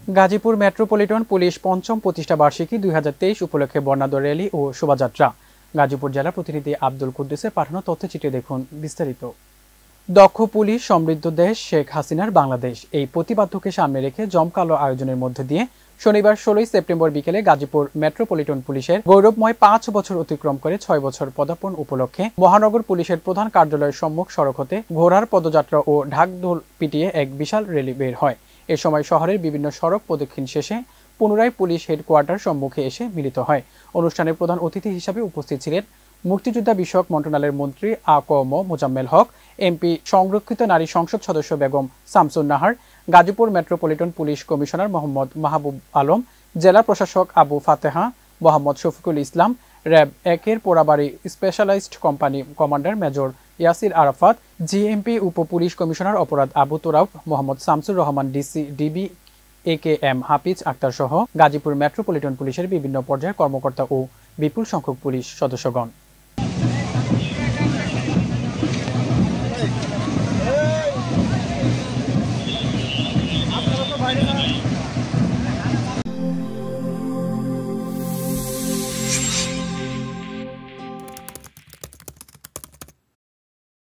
Gazipur metropolitan police পঞ্চম প্রতিষ্ঠা বার্ষিকী 2023 উপলক্ষে বর্ণাঢ্য র্যালি ও শোভাযাত্রা। গাজীপুর জেলা প্রতিনিধি আব্দুল কুদ্দুসের পাঠানো তথ্যচিত্রে দেখুন বিস্তারিত। দক্ষ পুলিশ সমৃদ্ধ দেশ শেখ হাসিনার বাংলাদেশ, এই প্রতিপাদ্যকে সামনে রেখে জমকালো আয়োজনের মধ্য দিয়ে শনিবার 16 সেপ্টেম্বর বিকেলে গাজীপুর মেট্রোপলিটন পুলিশের গৌরবময় 5 বছর অতিক্রম করে 6 বছর পদার্পণ উপলক্ষে মহানগর পুলিশের প্রধান কার্যালয়ের সম্মুখ সড়ক হতে ঘোড়ার পদযাত্রা ও ঢাকঢোল পিটিয়ে এক বিশাল র্যালি বের হয়। এ সময় শহরের বিভিন্ন সড়ক প্রদক্ষিণ শেষে পুনরায় পুলিশ হেডকোয়ার্টার সম্মুখে এসে মিলিত হয়। অনুষ্ঠানের প্রধান অতিথি হিসাবে উপস্থিত ছিলেন মুক্তিযোদ্ধা বিষয়ক মন্ত্রণালয়ের মন্ত্রী আ.ক.ম মোজাম্মেল হক, এমপি সংরক্ষিত নারী সংসদ সদস্য Begum Shamsun Nahar, Gazipur metropolitan police commissioner Mohammad Mahbub Alam, জেলা প্রশাসক আবু ফাতেহা মোহাম্মদ শফিকুল ইসলাম, র্যাব 1-এর Porabari specialised company commander major Yasir Arafat, GMP উপ পুলিশ কমিশনার অপরাধ Abu Torab, Mohammad Shamsur Rahman DC DB, AKM Hafiz Akhtar সহ গাজীপুর মেট্রোপলিটন পুলিশের বিভিন্ন পর্যায়ের কর্মকর্তা ও বিপুল সংখ্যক পুলিশ সদস্যগণ।